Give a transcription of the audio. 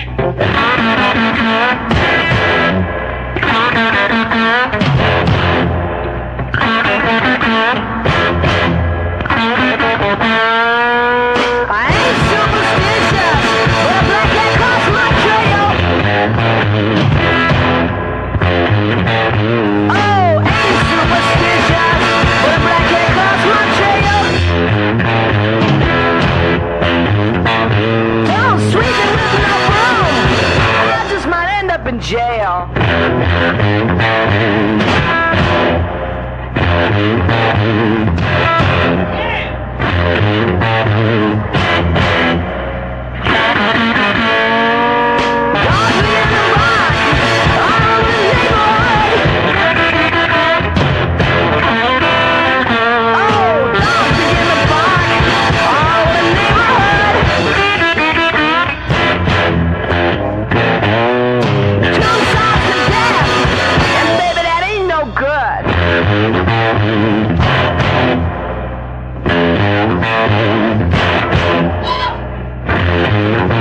I ain't superstitious, but a black cat crossed my trail. Oh, ain't superstitious, but a black cat crossed my trail. Don't sweeping with no broom, I just might end up in jail. Good.